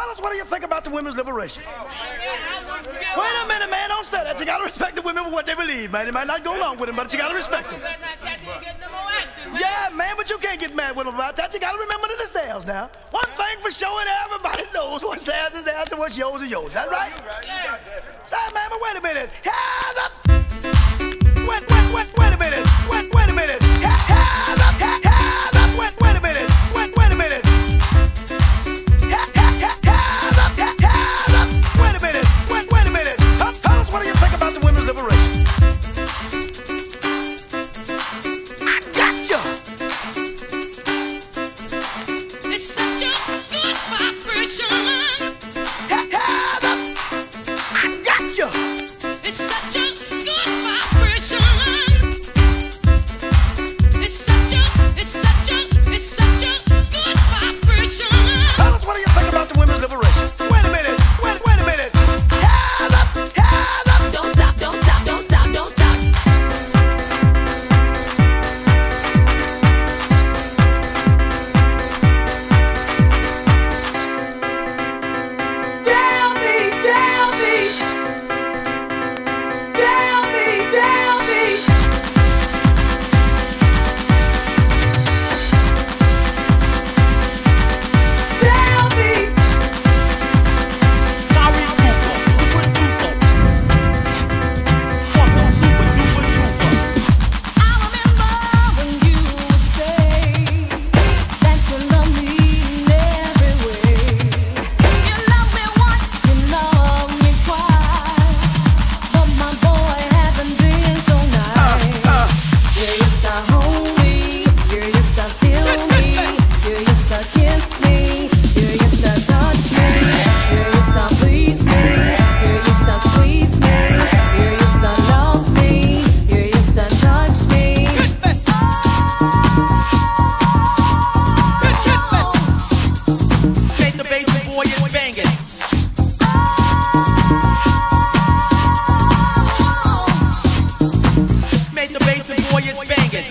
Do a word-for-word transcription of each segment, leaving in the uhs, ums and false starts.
Fellas, what do you think about the women's liberation? Wait a minute, man, don't say that. You gotta respect the women for what they believe, man. It might not go along with them, but you gotta respect them. Yeah, man, but you can't get mad with them about that. You gotta remember that it's theirs now. One thing for sure, and everybody knows what's theirs is theirs and what's yours is yours. That's right? Say, man, but wait a minute. Hands up! Wait, wait, wait, wait a minute. Wait, wait a minute. Hands up! Hands up! Wait, wait a minute. Wait, wait a minute. Hands up! Hands up! Wait a minute. Wait, wait a minute. Tell us, what do you think about the women's liberation? I got you! It's such a good vibration. Hands up! I got you! It's such a good vibration. It's such a, it's such a, it's such a good vibration. Tell us, what do you think about the women's liberation? Wait a minute. Wait, wait a minute. Hands up! Hands up! Don't stop, don't stop, don't stop, don't stop. Tell me, tell me. Tell me, tell me. Tell me. Larry Cooper, the producer. Awesome, super duper trooper. I remember when you would say that you love me in every way. You love me once, you love me twice, but my boy hasn't been so nice. You used to hold me, you used to feel me, you used to kiss me, you used to touch me, you used to please me, you used to squeeze me, you used to love me, you used to touch me. Make the bass boy is banging. Make the bass boy is banging.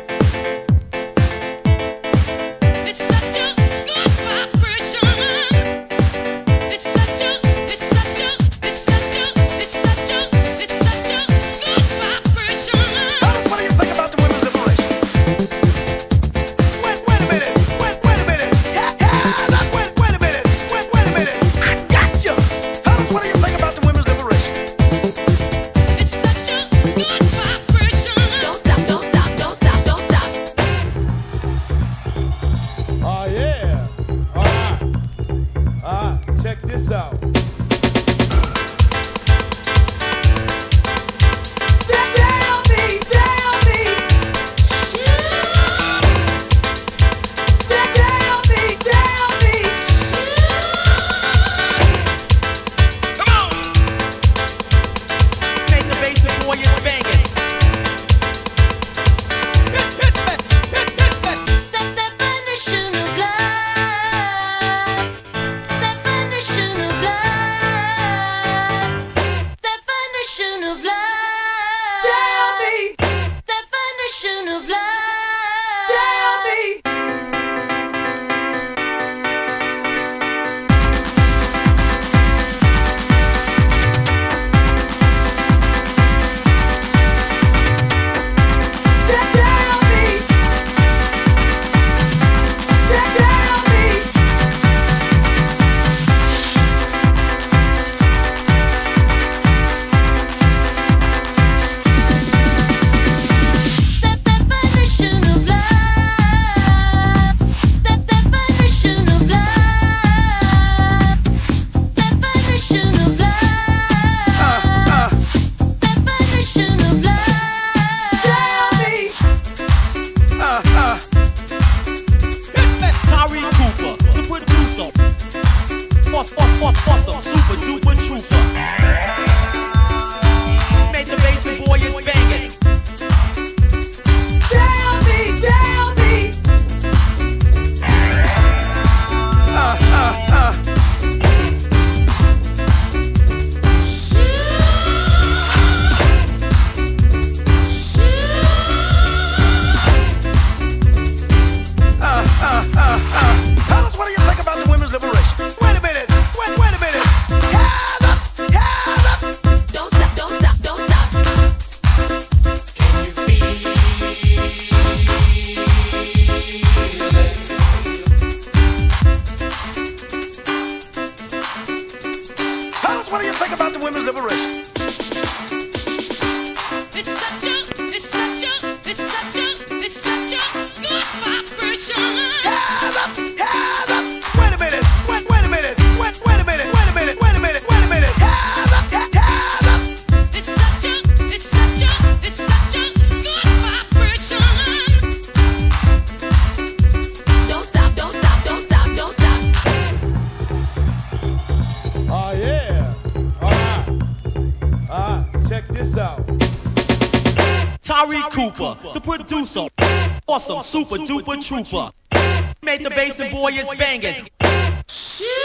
It's such a good vibration. It's such a, it's such a, it's such a, it's such a, it's such a good vibration. Tell us, what do you think about the women's liberation? Wait, wait a minute. Wait, wait a minute. Hands up. Wait, wait a minute. Wait, wait a minute. I got you. Tell us, what do you think about the women's liberation? It's such a good vibration. Don't stop, don't stop, don't stop, don't stop. Oh yeah. All right. All right. Check this out. Tell me, tell me. Tell me, tell me. Come on. Make the bass boy is banging. The definition of love. Definition of love. Definition of love. Tell me, Definition of love. tell me. Tell me. Tell me. The definition of love. The definition of love. Definition of love. Definition of love. Tell me. Larry Cooper, the producer. Boss, boss, boss, awesome, super duper trooper. Make the bass boy is banging. Tell me, tell me. Uh, uh, uh. Uh, uh, uh, uh. Tell us, what do you think about the women's liberation? Wait a minute. what do you think about the women's liberation? It's such a, it's such a, it's such a, it's such a good vibration. Hands up, hands up. Wait a minute, wait, wait a minute, wait, wait a minute, wait a minute, wait a minute, wait a minute. Hands up, hands up. It's such a, it's such a, it's such a good vibration. Don't stop, don't stop, don't stop, don't stop. Oh, yeah. All right. All right, check this out. Tyree Cooper, the producer. Awesome, super duper trooper. Made the bass and boy is banging.